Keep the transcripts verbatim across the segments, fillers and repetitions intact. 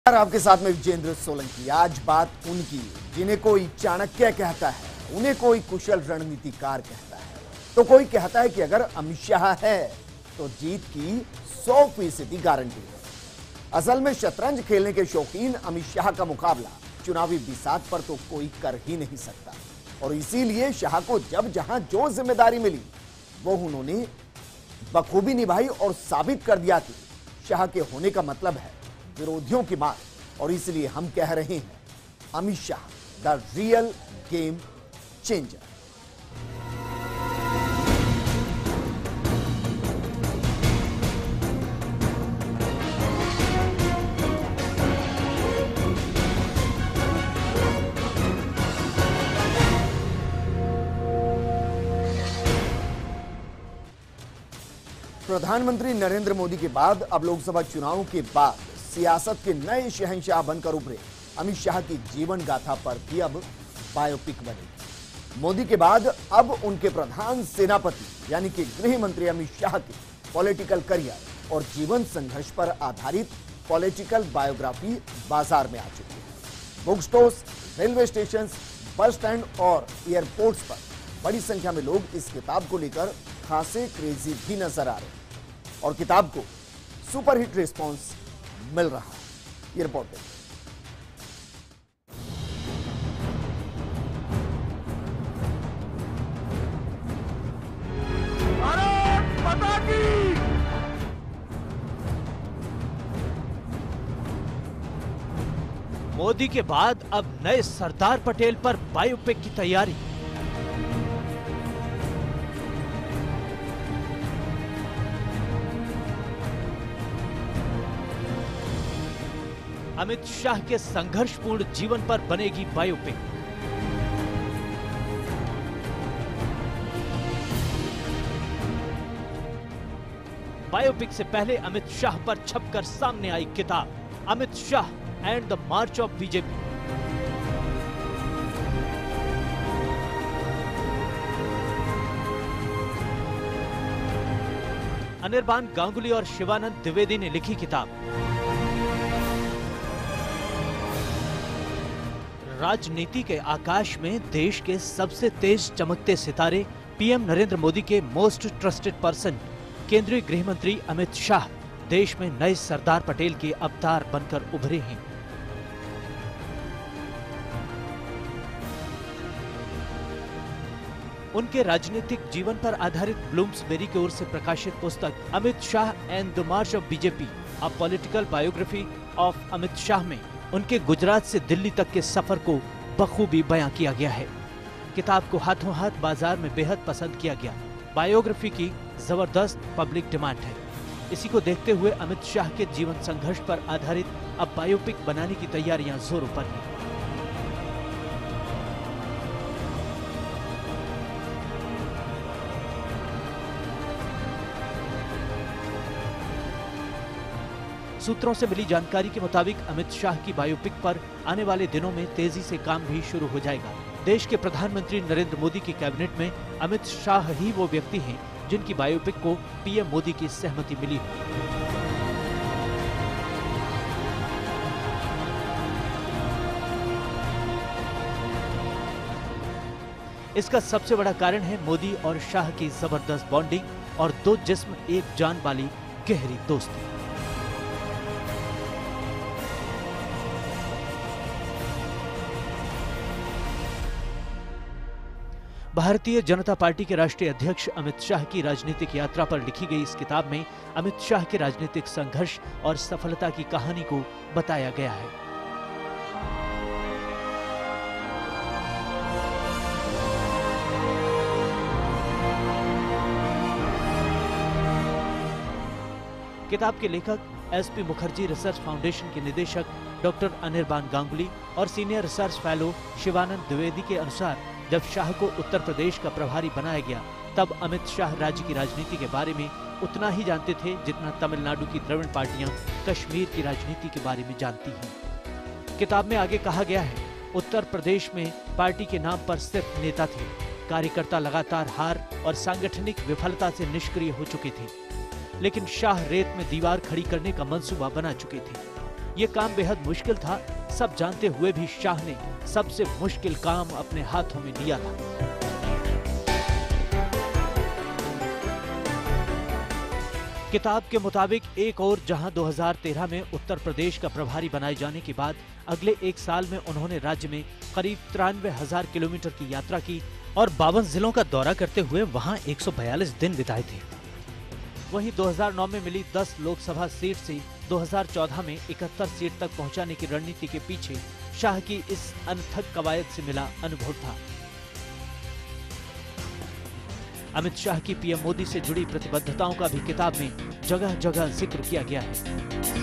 आपके साथ में विजेंद्र सोलंकी। आज बात उनकी जिन्हें कोई चाणक्य कहता है, उन्हें कोई कुशल रणनीतिकार कहता है, तो कोई कहता है कि अगर अमित शाह है तो जीत की सौ फीसदी गारंटी है। असल में शतरंज खेलने के शौकीन अमित शाह का मुकाबला चुनावी बिसात पर तो कोई कर ही नहीं सकता, और इसीलिए शाह को जब जहां जो जिम्मेदारी मिली वो उन्होंने बखूबी निभाई और साबित कर दिया कि शाह के होने का मतलब है विरोधियों की मार। और इसलिए हम कह रहे हैं Amit Shah the real game changer. प्रधानमंत्री नरेंद्र मोदी के बाद अब लोकसभा चुनाव के बाद सियासत के नए शहंशाह बनकर उभरे अमित शाह की जीवन गाथा पर भी अब बायोपिक बनेगी। मोदी के बाद अब उनके प्रधान सेनापति यानी कि गृह मंत्री अमित शाह के पॉलिटिकल करियर और जीवन संघर्ष पर आधारित पॉलिटिकल बायोग्राफी बाजार में आ चुकी है। Book stores, railway station, bus stand और एयरपोर्ट्स पर बड़ी संख्या में लोग इस किताब को लेकर खासे क्रेजी भी नजर आ रहे हैं और किताब को सुपरहिट रिस्पांस मिल रहा है। ये रिपोर्ट देखिए। भारत माता की। मोदी के बाद अब नए सरदार पटेल पर बायोपिक की तैयारी। अमित शाह के संघर्षपूर्ण जीवन पर बनेगी बायोपिक। बायोपिक से पहले अमित शाह पर छपकर सामने आई किताब Amit Shah and the march of BJP. Anirban Ganguly और शिवानंद द्विवेदी ने लिखी किताब। राजनीति के आकाश में देश के सबसे तेज चमकते सितारे पीएम नरेंद्र मोदी के मोस्ट ट्रस्टेड पर्सन केंद्रीय गृह मंत्री अमित शाह देश में नए सरदार पटेल के अवतार बनकर उभरे हैं। उनके राजनीतिक जीवन पर आधारित ब्लूम्सबेरी की ओर से प्रकाशित पुस्तक Amit Shah and the march of BJP a political biography of Amit Shah में उनके गुजरात से दिल्ली तक के सफर को बखूबी बयां किया गया है। किताब को हाथों हाथ बाजार में बेहद पसंद किया गया। बायोग्राफी की जबरदस्त पब्लिक डिमांड है। इसी को देखते हुए अमित शाह के जीवन संघर्ष पर आधारित अब बायोपिक बनाने की तैयारियां जोरों पर हैं। सूत्रों से मिली जानकारी के मुताबिक अमित शाह की बायोपिक पर आने वाले दिनों में तेजी से काम भी शुरू हो जाएगा। देश के प्रधानमंत्री नरेंद्र मोदी की कैबिनेट में अमित शाह ही वो व्यक्ति हैं जिनकी बायोपिक को पीएम मोदी की सहमति मिली है। इसका सबसे बड़ा कारण है मोदी और शाह की जबरदस्त बॉन्डिंग और दो जिस्म एक जान वाली गहरी दोस्ती। भारतीय जनता पार्टी के राष्ट्रीय अध्यक्ष अमित शाह की राजनीतिक यात्रा पर लिखी गई इस किताब में अमित शाह के राजनीतिक संघर्ष और सफलता की कहानी को बताया गया है। किताब के लेखक एसपी मुखर्जी रिसर्च फाउंडेशन के निदेशक डॉक्टर अनिर्बान गांगुली और senior research fellow Shivanand Dwivedi के अनुसार जब शाह को उत्तर प्रदेश का प्रभारी बनाया गया तब अमित शाह राज्य की राजनीति के बारे में उतना ही जानते थे जितना तमिलनाडु की द्रविड़ पार्टियां कश्मीर की राजनीति के बारे में जानती हैं। किताब में आगे कहा गया है, उत्तर प्रदेश में पार्टी के नाम पर सिर्फ नेता थे, कार्यकर्ता लगातार हार और सांगठनिक विफलता से निष्क्रिय हो चुके थे। लेकिन शाह रेत में दीवार खड़ी करने का मंसूबा बना चुके थे। ये काम बेहद मुश्किल था। सब जानते हुए भी शाह ने सबसे मुश्किल काम अपने हाथों में लिया था। किताब के मुताबिक एक और जहां दो हज़ार तेरह में उत्तर प्रदेश का प्रभारी बनाए जाने के बाद अगले एक साल में उन्होंने राज्य में करीब तिरानवे हजार किलोमीटर की यात्रा की और बावन जिलों का दौरा करते हुए वहां एक सौ बयालीस दिन बिताए थे। वहीं दो हज़ार नौ में मिली दस लोकसभा सीट से दो हज़ार चौदह में इकहत्तर सीट तक पहुंचाने की रणनीति के पीछे शाह की इस अनथक कवायद से मिला अनुभव था। अमित शाह की पीएम मोदी से जुड़ी प्रतिबद्धताओं का भी किताब में जगह जगह जिक्र किया गया है।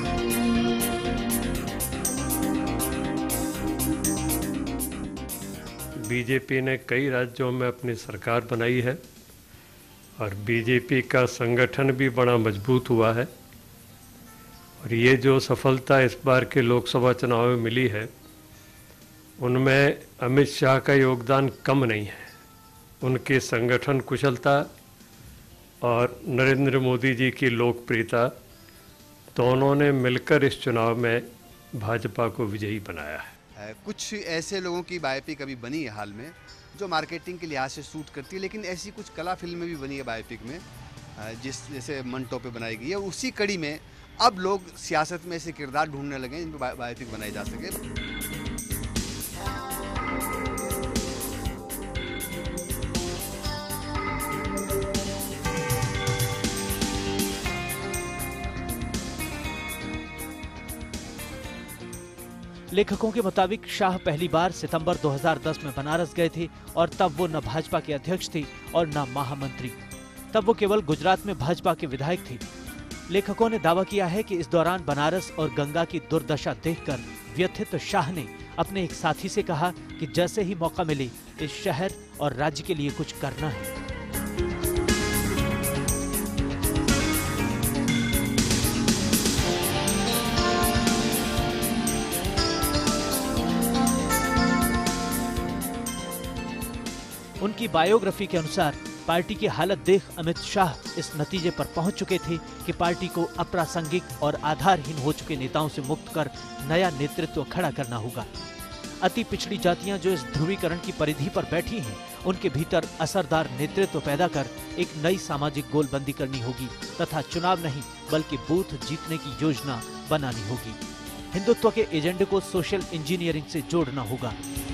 बीजेपी ने कई राज्यों में अपनी सरकार बनाई है और बीजेपी का संगठन भी बड़ा मजबूत हुआ है और ये जो सफलता इस बार के लोकसभा चुनाव में मिली है उनमें अमित शाह का योगदान कम नहीं है। उनकी संगठन कुशलता और नरेंद्र मोदी जी की लोकप्रियता दोनों ने मिलकर इस चुनाव में भाजपा को विजयी बनाया है। कुछ ऐसे लोगों की बायोपिक अभी बनी है हाल में जो मार्केटिंग के लिहाज से सूट करती है, लेकिन ऐसी कुछ कला फिल्में भी बनी है बायोपिक में जिस जैसे मंटो पे बनाई गई है। उसी कड़ी में अब लोग सियासत में ऐसे किरदार ढूंढने लगे जिन पर बायोपिक बनाई जा सके। लेखकों के मुताबिक शाह पहली बार सितंबर दो हज़ार दस में बनारस गए थे और तब वो न भाजपा के अध्यक्ष थे और न महामंत्री। तब वो केवल गुजरात में भाजपा के विधायक थे। लेखकों ने दावा किया है कि इस दौरान बनारस और गंगा की दुर्दशा देखकर व्यथित शाह ने अपने एक साथी से कहा कि जैसे ही मौका मिले इस शहर और राज्य के लिए कुछ करना है। उनकी बायोग्राफी के अनुसार पार्टी की हालत देख अमित शाह इस नतीजे पर पहुंच चुके थे कि पार्टी को अप्रासंगिक और आधारहीन हो चुके नेताओं से मुक्त कर नया नेतृत्व खड़ा करना होगा। अति पिछड़ी जातियां जो इस ध्रुवीकरण की परिधि पर बैठी हैं, उनके भीतर असरदार नेतृत्व पैदा कर एक नई सामाजिक गोलबंदी करनी होगी तथा चुनाव नहीं बल्कि बूथ जीतने की योजना बनानी होगी। हिंदुत्व के एजेंडे को सोशल इंजीनियरिंग से जोड़ना होगा।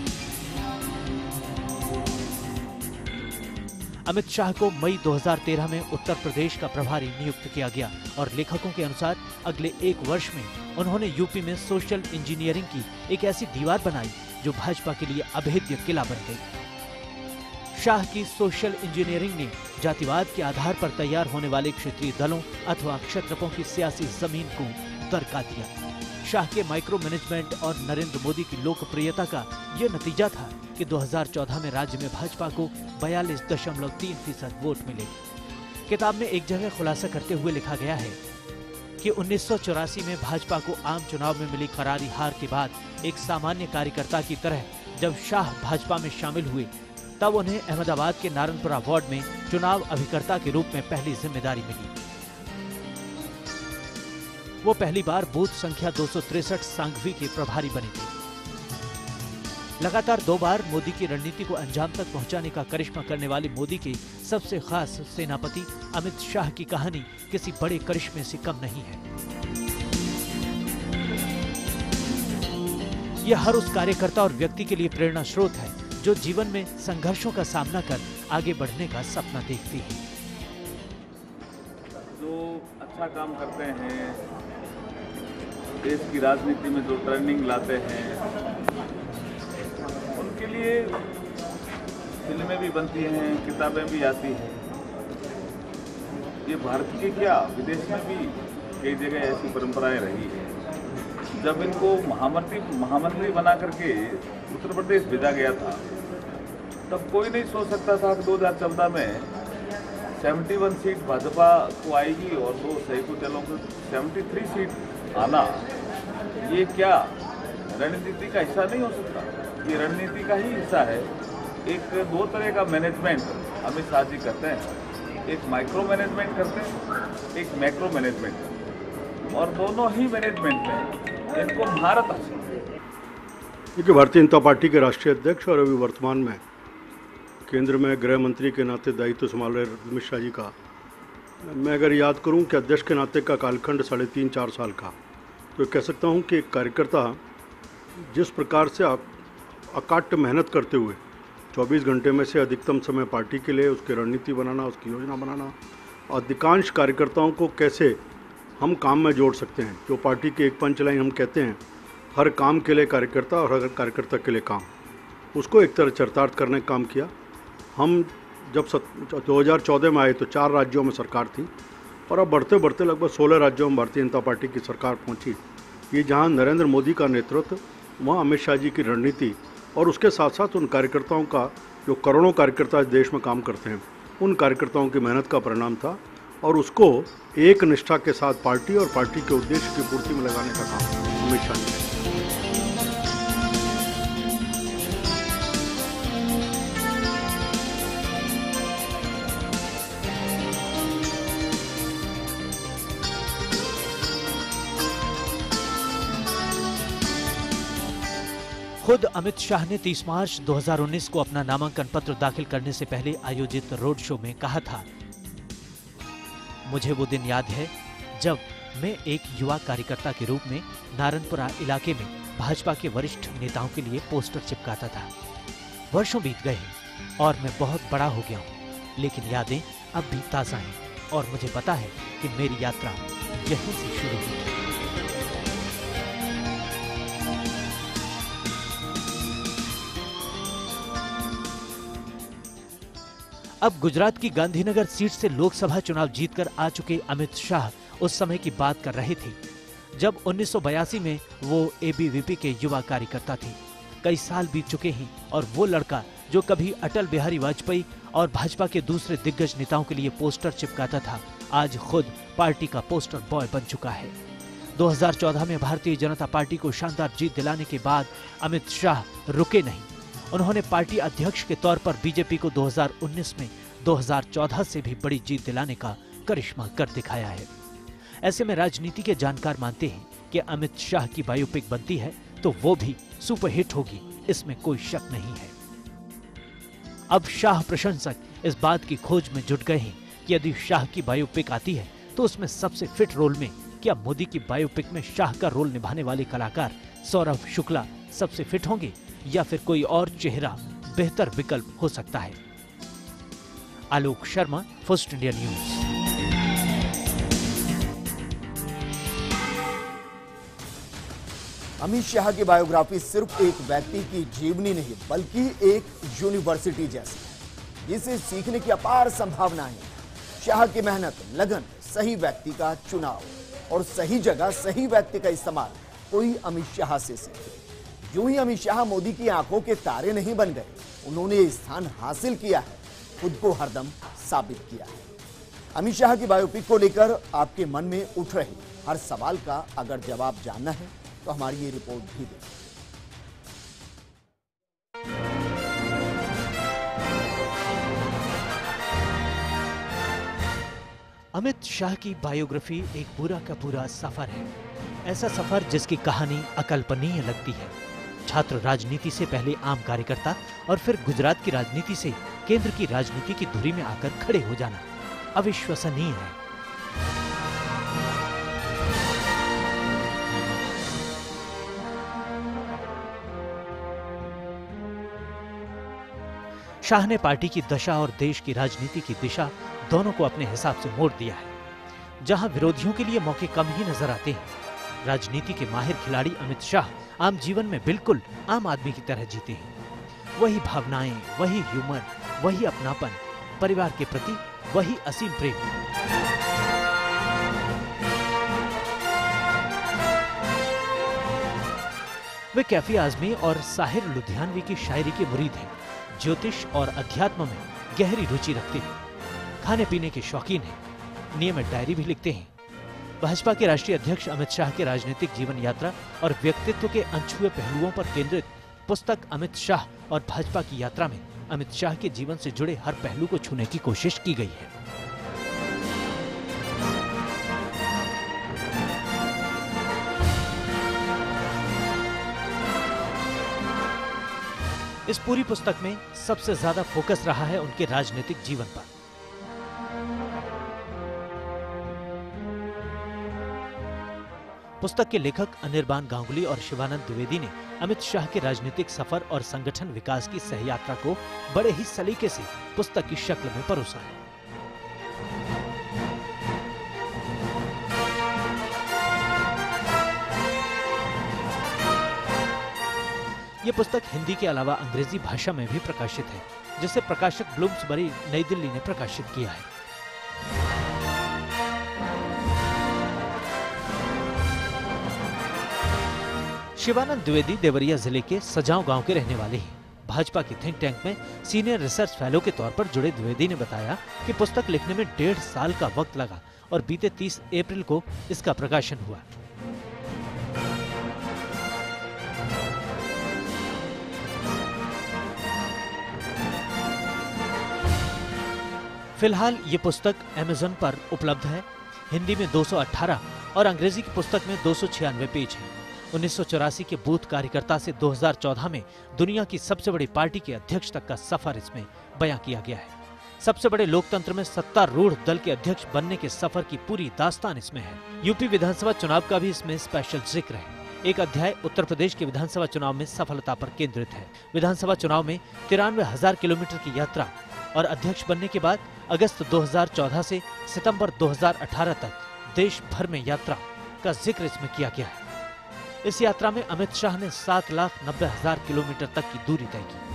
अमित शाह को मई दो हज़ार तेरह में उत्तर प्रदेश का प्रभारी नियुक्त किया गया और लेखकों के अनुसार अगले एक वर्ष में उन्होंने यूपी में सोशल इंजीनियरिंग की एक ऐसी दीवार बनाई जो भाजपा के लिए अभेद्य किला बन गई। शाह की सोशल इंजीनियरिंग ने जातिवाद के आधार पर तैयार होने वाले क्षेत्रीय दलों अथवा क्षत्रपों की सियासी जमीन को दरका दिया। शाह के माइक्रो मैनेजमेंट और नरेंद्र मोदी की लोकप्रियता का यह नतीजा था कि दो हज़ार चौदह में राज्य में भाजपा को बयालीस दशमलव तीन फीसद वोट मिले। किताब में एक जगह खुलासा करते हुए लिखा गया है कि उन्नीस सौ चौरासी में भाजपा को आम चुनाव में मिली करारी हार के बाद एक सामान्य कार्यकर्ता की तरह जब शाह भाजपा में शामिल हुए तब उन्हें अहमदाबाद के नारनपुरा वार्ड में चुनाव अभिकर्ता के रूप में पहली जिम्मेदारी मिली। वो पहली बार बूथ संख्या दो सौ तिरसठ सांघवी के प्रभारी बने थे। लगातार दो बार मोदी की रणनीति को अंजाम तक पहुंचाने का करिश्मा करने वाले मोदी के सबसे खास सेनापति अमित शाह की कहानी किसी बड़े करिश्मे से कम नहीं है। यह हर उस कार्यकर्ता और व्यक्ति के लिए प्रेरणा स्रोत है जो जीवन में संघर्षों का सामना कर आगे बढ़ने का सपना देखती है। जो अच्छा काम करते हैं, देश की राजनीति में जो टर्निंग लाते हैं, उनके लिए फिल्में भी बनती हैं, किताबें भी आती हैं। ये भारत के क्या विदेश में भी कई जगह ऐसी परंपराएं रही है। जब इनको महामंत्री महामंत्री बना करके उत्तर प्रदेश भेजा गया था तब कोई नहीं सोच सकता था कि दो हज़ार चौदह में इकहत्तर सीट भाजपा को आएगी और दो सैकड़ों दलों को तिहत्तर सीट आना, ये क्या रणनीति का हिस्सा नहीं हो सकता? ये रणनीति का ही हिस्सा है। एक दो तरह का मैनेजमेंट अमित शाह जी करते हैं, एक माइक्रो मैनेजमेंट करते हैं, एक मैक्रो मैनेजमेंट। और दोनों ही मैनेजमेंट में इनको महारत हासिल है। देखिए, भारतीय जनता पार्टी के राष्ट्रीय अध्यक्ष और अभी वर्तमान में केंद्र में गृह मंत्री के नाते दायित्व संभाल रहे अमित शाह जी का, मैं अगर याद करूं कि अध्यक्ष के नाते का कालखंड साढ़े तीन चार साल का, तो कह सकता हूं कि एक कार्यकर्ता जिस प्रकार से अकाट्य मेहनत करते हुए चौबीस घंटे में से अधिकतम समय पार्टी के लिए उसकी रणनीति बनाना, उसकी योजना बनाना, अधिकांश कार्यकर्ताओं को कैसे हम काम में जोड़ सकते हैं, जो पार्टी की एक पंच लाइन हम कहते हैं, हर काम के लिए कार्यकर्ता और हर कार्यकर्ता के लिए काम, उसको एक तरह चरितार्थ करने का काम किया। हम जब दो हज़ार चौदह में आए तो चार राज्यों में सरकार थी और अब बढ़ते बढ़ते लगभग सोलह राज्यों में भारतीय जनता पार्टी की सरकार पहुंची। ये जहां नरेंद्र मोदी का नेतृत्व, वहां अमित शाह जी की रणनीति और उसके साथ साथ उन कार्यकर्ताओं का, जो करोड़ों कार्यकर्ता इस देश में काम करते हैं, उन कार्यकर्ताओं की मेहनत का परिणाम था और उसको एक निष्ठा के साथ पार्टी और पार्टी के उद्देश्य की पूर्ति में लगाने का काम अमित शाह जी। खुद अमित शाह ने तीस मार्च दो हज़ार उन्नीस को अपना नामांकन पत्र दाखिल करने से पहले आयोजित रोड शो में कहा था, मुझे वो दिन याद है जब मैं एक युवा कार्यकर्ता के रूप में नारायणपुरा इलाके में भाजपा के वरिष्ठ नेताओं के लिए पोस्टर चिपकाता था। वर्षों बीत गए और मैं बहुत बड़ा हो गया हूँ, लेकिन यादें अब भी ताजा हैं और मुझे पता है कि मेरी यात्रा यहीं से शुरू हुई। अब गुजरात की गांधीनगर सीट से लोकसभा चुनाव जीतकर आ चुके अमित शाह उस समय की बात कर रहे थे जब उन्नीस सौ बयासी में वो एबीवीपी के युवा कार्यकर्ता थे। कई साल बीत चुके हैं और वो लड़का जो कभी अटल बिहारी वाजपेयी और भाजपा के दूसरे दिग्गज नेताओं के लिए पोस्टर चिपकाता था, आज खुद पार्टी का पोस्टर बॉय बन चुका है। दो हज़ार चौदह में भारतीय जनता पार्टी को शानदार जीत दिलाने के बाद अमित शाह रुके नहीं। उन्होंने पार्टी अध्यक्ष के तौर पर बीजेपी को दो हज़ार उन्नीस में दो हज़ार चौदह से भी बड़ी जीत दिलाने का करिश्मा कर दिखाया है। ऐसे में राजनीति के जानकार मानते हैं कि अमित शाह की बायोपिक बनती है तो वो भी सुपरहिट होगी, इसमें कोई शक नहीं है। अब शाह प्रशंसक इस बात की खोज में जुट गए हैं कि यदि शाह की बायोपिक आती है तो उसमें सबसे फिट रोल में क्या मोदी की बायोपिक में शाह का रोल निभाने वाले कलाकार सौरभ शुक्ला सबसे फिट होंगे या फिर कोई और चेहरा बेहतर विकल्प हो सकता है। Alok Sharma, first India news. Amit Shah की बायोग्राफी सिर्फ एक व्यक्ति की जीवनी नहीं बल्कि एक यूनिवर्सिटी जैसी है जिसे सीखने की अपार संभावनाएं हैं। शाह की मेहनत, लगन, सही व्यक्ति का चुनाव और सही जगह सही व्यक्ति का इस्तेमाल कोई अमित शाह से सीखे। यूं ही अमित शाह मोदी की आंखों के तारे नहीं बन गए, उन्होंने ये स्थान हासिल किया है, खुद को हरदम साबित किया है। अमित शाह की बायोपिक को लेकर आपके मन में उठ रहे हर सवाल का अगर जवाब जानना है तो हमारी ये रिपोर्ट भी देखें। अमित शाह की बायोग्राफी एक पूरा का पूरा सफर है, ऐसा सफर जिसकी कहानी अकल्पनीय लगती है। छात्र राजनीति से पहले आम कार्यकर्ता और फिर गुजरात की राजनीति से केंद्र की राजनीति की धुरी में आकर खड़े हो जाना अविश्वसनीय है। शाह ने पार्टी की दशा और देश की राजनीति की दिशा दोनों को अपने हिसाब से मोड़ दिया है। जहां विरोधियों के लिए मौके कम ही नजर आते हैं, राजनीति के माहिर खिलाड़ी अमित शाह आम जीवन में बिल्कुल आम आदमी की तरह जीते हैं। वही भावनाएं, वही ह्यूमर, वही अपनापन, परिवार के प्रति वही असीम प्रेम। वे कैफी आजमी और साहिर लुधियानवी की शायरी के मुरीद हैं। ज्योतिष और अध्यात्म में गहरी रुचि रखते हैं। खाने पीने के शौकीन हैं, नियमित डायरी भी लिखते हैं। भाजपा के राष्ट्रीय अध्यक्ष अमित शाह के राजनीतिक जीवन यात्रा और व्यक्तित्व के अनछुए पहलुओं पर केंद्रित पुस्तक अमित शाह और भाजपा की यात्रा में अमित शाह के जीवन से जुड़े हर पहलू को छूने की कोशिश की गई है। इस पूरी पुस्तक में सबसे ज्यादा फोकस रहा है उनके राजनीतिक जीवन पर। पुस्तक के लेखक अनिर्बान गांगुली और शिवानंद द्विवेदी ने अमित शाह के राजनीतिक सफर और संगठन विकास की सह यात्रा को बड़े ही सलीके से पुस्तक की शक्ल में परोसा है। ये पुस्तक हिंदी के अलावा अंग्रेजी भाषा में भी प्रकाशित है, जिसे प्रकाशक ब्लूम्सबरी नई दिल्ली ने प्रकाशित किया है। शिवानंद द्विवेदी देवरिया जिले के सजांव गांव के रहने वाले हैं। भाजपा की थिंक टैंक में सीनियर रिसर्च फेलो के तौर पर जुड़े द्विवेदी ने बताया कि पुस्तक लिखने में डेढ़ साल का वक्त लगा और बीते तीस अप्रैल को इसका प्रकाशन हुआ। फिलहाल ये पुस्तक अमेज़न पर उपलब्ध है। हिंदी में दो सौ अठारह और अंग्रेजी की पुस्तक में दो सौ छियानवे पेज हैं। उन्नीस सौ चौरासी के बूथ कार्यकर्ता से दो हज़ार चौदह में दुनिया की सबसे बड़ी पार्टी के अध्यक्ष तक का सफर इसमें बयां किया गया है। सबसे बड़े लोकतंत्र में सत्तारूढ़ दल के अध्यक्ष बनने के सफर की पूरी दास्तान इसमें है। यूपी विधानसभा चुनाव का भी इसमें स्पेशल जिक्र है। एक अध्याय उत्तर प्रदेश के विधानसभा चुनाव में सफलता पर केंद्रित है। विधानसभा चुनाव में तिरानवे हजार किलोमीटर की यात्रा और अध्यक्ष बनने के बाद अगस्त दो हज़ार चौदह से सितंबर दो हज़ार अठारह तक देश भर में यात्रा का जिक्र इसमें किया गया है। इस यात्रा में अमित शाह ने सात लाख नब्बे हजार किलोमीटर तक की दूरी तय की।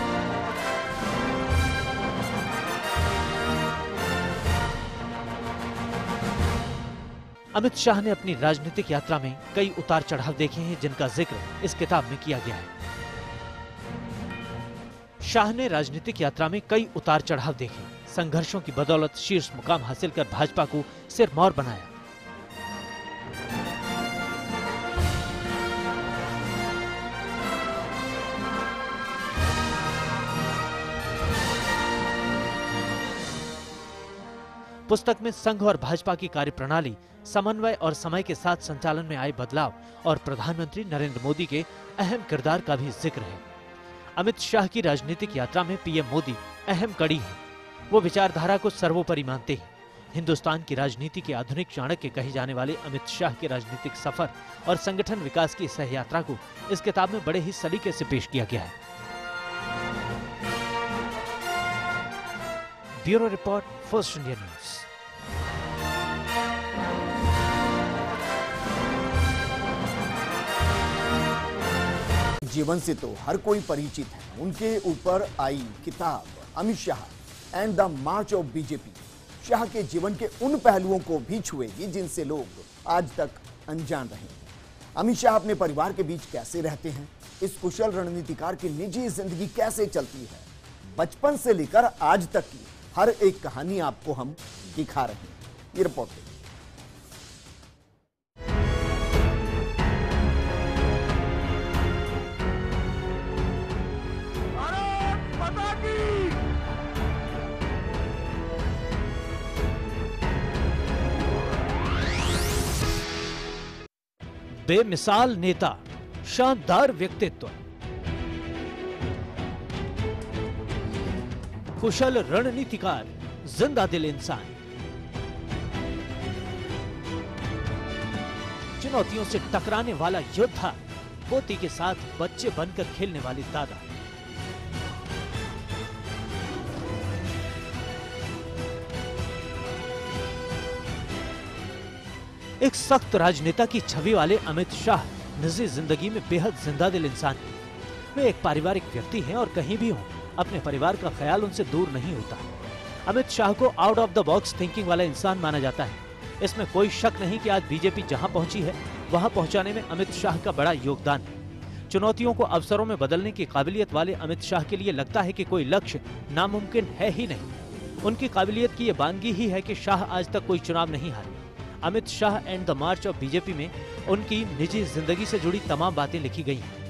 अमित शाह ने अपनी राजनीतिक यात्रा में कई उतार चढ़ाव देखे हैं, जिनका जिक्र इस किताब में किया गया है। शाह ने राजनीतिक यात्रा में कई उतार चढ़ाव देखे। संघर्षों की बदौलत शीर्ष मुकाम हासिल कर भाजपा को सिरमौर बनाया। पुस्तक में संघ और भाजपा की कार्यप्रणाली, समन्वय और समय के साथ संचालन में आए बदलाव और प्रधानमंत्री नरेंद्र मोदी के अहम किरदार का भी जिक्र है। अमित शाह की राजनीतिक यात्रा में पीएम मोदी अहम कड़ी है। वो विचारधारा को सर्वोपरि मानते हैं। हिंदुस्तान की राजनीति के आधुनिक चाणक्य कहे जाने वाले अमित शाह के राजनीतिक सफर और संगठन विकास की सह यात्रा को इस किताब में बड़े ही सलीके से पेश किया गया है। Bureau report, first India news. जीवन से तो हर कोई परिचित है। उनके ऊपर आई किताब Amit Shah and the march of BJP Shah के जीवन के उन पहलुओं को भी छुएगी जिनसे लोग आज तक अनजान रहे। अमित शाह अपने परिवार के बीच कैसे रहते हैं, इस कुशल रणनीतिकार की निजी जिंदगी कैसे चलती है, बचपन से लेकर आज तक की हर एक कहानी आपको हम दिखा रहे हैं। ये रिपोर्ट है। बेमिसाल नेता, शानदार व्यक्तित्व, कुशल रणनीतिकार, जिंदा दिल इंसान, चुनौतियों से टकराने वाला योद्धा, पोती के साथ बच्चे बनकर खेलने वाले दादा। एक सख्त राजनेता की छवि वाले अमित शाह निजी जिंदगी में बेहद जिंदा दिल इंसान हैं। वे एक पारिवारिक व्यक्ति हैं और कहीं भी हों अपने परिवार का ख्याल उनसे दूर नहीं होता। अमित शाह को out of the box thinking वाला इंसान माना जाता है। इसमें कोई शक नहीं कि आज बीजेपी जहां पहुंची है वहां पहुंचाने में अमित शाह का बड़ा योगदान है। चुनौतियों को अवसरों में बदलने की काबिलियत वाले अमित शाह के लिए लगता है कि कोई लक्ष्य नामुमकिन है ही नहीं। उनकी काबिलियत की यह बानगी ही है कि शाह आज तक कोई चुनाव नहीं हारे। Amit Shah and the march of BJP में उनकी निजी जिंदगी से जुड़ी तमाम बातें लिखी गई हैं।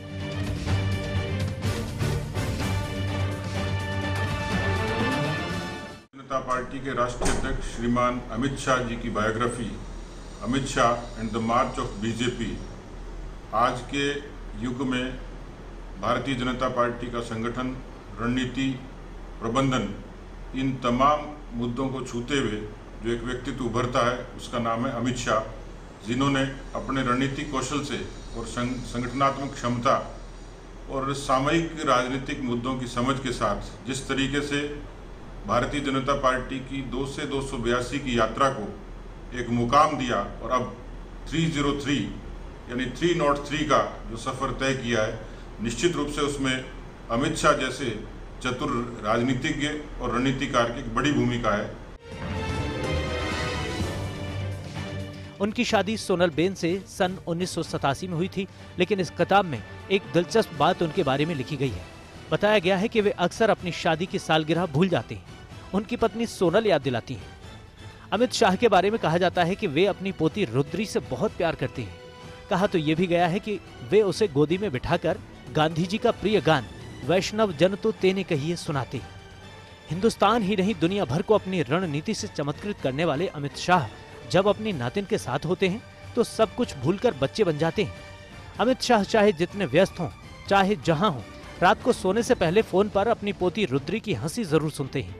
जनता पार्टी के राष्ट्रीय अध्यक्ष श्रीमान अमित शाह जी की biography Amit Shah and the march of BJP आज के युग में भारतीय जनता पार्टी का संगठन, रणनीति, प्रबंधन, इन तमाम मुद्दों को छूते हुए जो एक व्यक्तित्व उभरता है उसका नाम है अमित शाह, जिन्होंने अपने रणनीतिक कौशल से और संगठनात्मक क्षमता और सामयिक राजनीतिक मुद्दों की समझ के साथ जिस तरीके से भारतीय जनता पार्टी की दो से दो सौ बयासी की यात्रा को एक मुकाम दिया और अब तीन सौ तीन यानी तीन सौ तीन का जो सफ़र तय किया है, निश्चित रूप से उसमें अमित शाह जैसे चतुर राजनीतिज्ञ और रणनीतिकार की एक बड़ी भूमिका है। उनकी शादी सोनल बेन से सन उन्नीस सौ सतासी में हुई थी, लेकिन इस किताब में एक दिलचस्प बात उनके बारे में लिखी गई है। बताया गया है कि वे अक्सर अपनी शादी की सालगिरह भूल जाते हैं। उनकी पत्नी सोनल याद दिलाती हैं। अमित शाह के बारे में कहा जाता है कि वे अपनी पोती रुद्री से बहुत प्यार करते हैं। कहा तो ये भी गया है कि वे उसे गोदी में बिठाकर गांधी जी का प्रिय गान वैष्णव जन तो तेने कहिए सुनाते हैं। हिंदुस्तान ही नहीं दुनिया भर को अपनी रणनीति से चमत्कृत करने वाले अमित शाह जब अपनी नातिन के साथ होते हैं तो सब कुछ भूलकर बच्चे बन जाते हैं। अमित शाह चाहे जितने व्यस्त हों, चाहे जहां हों, रात को सोने से पहले फोन पर अपनी पोती रुद्री की हंसी जरूर सुनते हैं।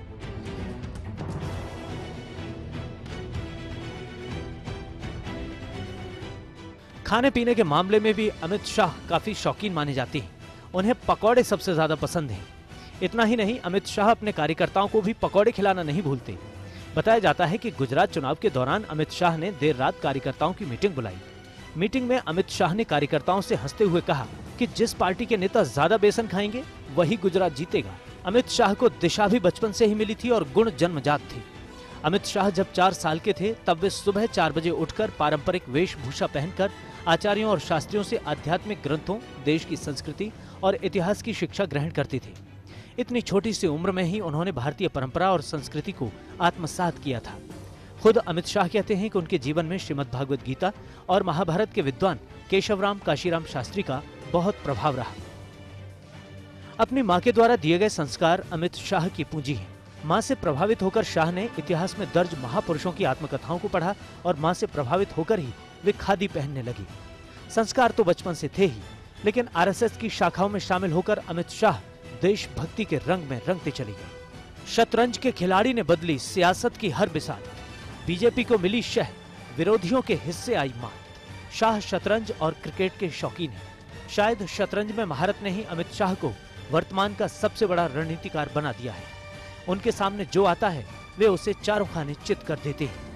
खाने पीने के मामले में भी अमित शाह काफी शौकीन माने जाते हैं। उन्हें पकौड़े सबसे ज्यादा पसंद हैं। इतना ही नहीं, अमित शाह अपने कार्यकर्ताओं को भी पकौड़े खिलाना नहीं भूलते। बताया जाता है कि गुजरात चुनाव के दौरान अमित शाह ने देर रात कार्यकर्ताओं की मीटिंग बुलाई। मीटिंग में अमित शाह ने कार्यकर्ताओं से हंसते हुए कहा कि जिस पार्टी के नेता ज्यादा बेसन खाएंगे वही गुजरात जीतेगा। अमित शाह को दिशा भी बचपन से ही मिली थी और गुण जन्मजात थे। अमित शाह जब चार साल के थे तब वे सुबह चार बजे उठकर पारंपरिक वेशभूषा पहनकर आचार्यों और शास्त्रियों से आध्यात्मिक ग्रंथों, देश की संस्कृति और इतिहास की शिक्षा ग्रहण करते थे। इतनी छोटी सी उम्र में ही उन्होंने भारतीय परंपरा और संस्कृति को आत्मसात किया था। खुद अमित शाह कहते हैं कि उनके जीवन में श्रीमद् भागवत गीता और महाभारत के विद्वान केशवराम काशीराम शास्त्री का बहुत प्रभाव रहा। अपनी मां के द्वारा दिए गए संस्कार अमित शाह की पूंजी है। मां से प्रभावित होकर शाह ने इतिहास में दर्ज महापुरुषों की आत्मकथाओं को पढ़ा और मां से प्रभावित होकर ही वे खादी पहनने लगी। संस्कार तो बचपन से थे ही, लेकिन आरएसएस की शाखाओं में शामिल होकर अमित शाह देशभक्ति के रंग में रंगते चले गए। शतरंज के खिलाड़ी ने बदली सियासत की हर बिसात। बीजेपी को मिली शह, विरोधियों के हिस्से आई मात। शाह शतरंज और क्रिकेट के शौकीन हैं। शायद शतरंज में महारत ने ही अमित शाह को वर्तमान का सबसे बड़ा रणनीतिकार बना दिया है। उनके सामने जो आता है वे उसे चारों खाने चित कर देते हैं।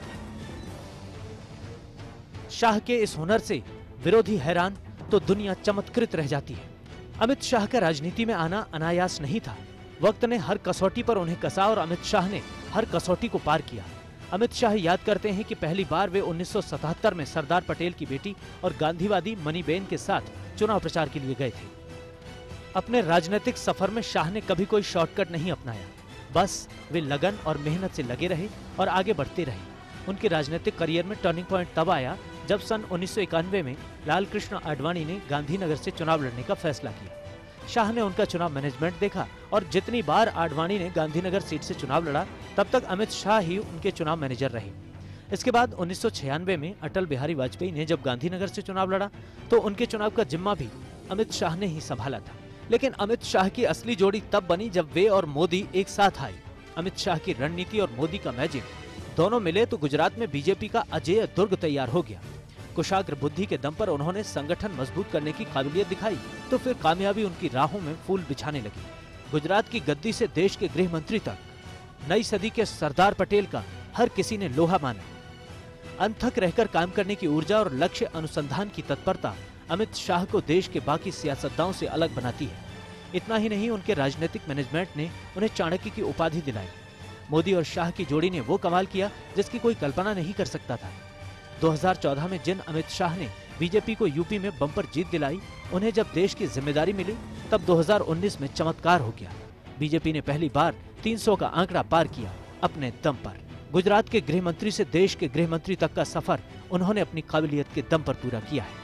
शाह के इस हुनर से विरोधी हैरान तो दुनिया चमत्कृत रह जाती है। अमित शाह का राजनीति में आना अनायास नहीं था। वक्त ने हर कसौटी पर उन्हें कसा और अमित शाह ने हर कसौटी को पार किया। अमित शाह याद करते हैं कि पहली बार वे उन्नीस सौ सतहत्तर में सरदार पटेल की बेटी और गांधीवादी मनीबेन के साथ चुनाव प्रचार के लिए गए थे। अपने राजनीतिक सफर में शाह ने कभी कोई शॉर्टकट नहीं अपनाया। बस वे लगन और मेहनत से लगे रहे और आगे बढ़ते रहे। उनके राजनीतिक करियर में टर्निंग पॉइंट तब आया जब सन उन्नीस सौ इक्यानवे में लाल कृष्ण आडवाणी ने गांधीनगर से चुनाव लड़ने का फैसला किया। शाह ने उनका चुनाव मैनेजमेंट देखा और जितनी बार आडवाणी ने गांधीनगर सीट से चुनाव लड़ा तब तक अमित शाह ही उनके चुनाव मैनेजर रहे। इसके बाद उन्नीस सौ छियानवे में अटल बिहारी वाजपेयी ने जब गांधीनगर से चुनाव लड़ा तो उनके चुनाव का जिम्मा भी अमित शाह ने ही संभाला था। लेकिन अमित शाह की असली जोड़ी तब बनी जब वे और मोदी एक साथ आए। अमित शाह की रणनीति और मोदी का मैजिक दोनों मिले तो गुजरात में बीजेपी का अजेय दुर्ग तैयार हो गया। कुशाग्र बुद्धि के दम पर उन्होंने संगठन मजबूत करने की काबिलियत दिखाई तो फिर कामयाबी उनकी राहों में फूल बिछाने लगी। गुजरात की गद्दी से देश के गृह मंत्री तक नई सदी के सरदार पटेल का हर किसी ने लोहा माना। अनथक रहकर काम करने की ऊर्जा और लक्ष्य अनुसंधान की तत्परता अमित शाह को देश के बाकी सियासतदानों से अलग बनाती है। इतना ही नहीं, उनके राजनीतिक मैनेजमेंट ने उन्हें चाणक्य की उपाधि दिलाई। मोदी और शाह की जोड़ी ने वो कमाल किया जिसकी कोई कल्पना नहीं कर सकता था। दो हज़ार चौदह में जिन अमित शाह ने बीजेपी को यूपी में बम्पर जीत दिलाई, उन्हें जब देश की जिम्मेदारी मिली तब दो हज़ार उन्नीस में चमत्कार हो गया। बीजेपी ने पहली बार तीन सौ का आंकड़ा पार किया अपने दम पर। गुजरात के गृह मंत्री से देश के गृह मंत्री तक का सफर उन्होंने अपनी काबिलियत के दम पर पूरा किया है।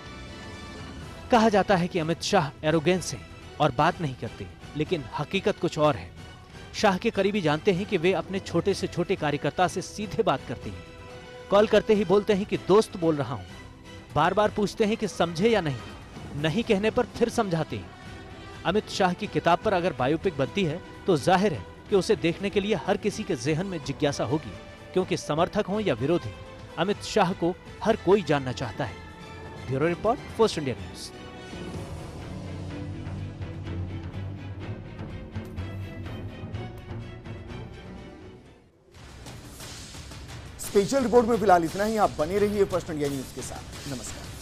कहा जाता है कि अमित शाह एरोगेंस हैं और बात नहीं करते, लेकिन हकीकत कुछ और है। शाह के करीबी जानते हैं कि वे अपने छोटे से छोटे कार्यकर्ता से सीधे बात करते हैं। कॉल करते ही बोलते हैं कि दोस्त बोल रहा हूं। बार बार पूछते हैं कि समझे या नहीं, नहीं कहने पर फिर समझाते हैं। अमित शाह की किताब पर अगर बायोपिक बनती है तो जाहिर है कि उसे देखने के लिए हर किसी के जेहन में जिज्ञासा होगी, क्योंकि समर्थक हों या विरोधी, अमित शाह को हर कोई जानना चाहता है। Bureau report, first India news. Special report में फिलहाल इतना ही। आप बने रहिए फर्स्ट इंडिया न्यूज के साथ। नमस्कार।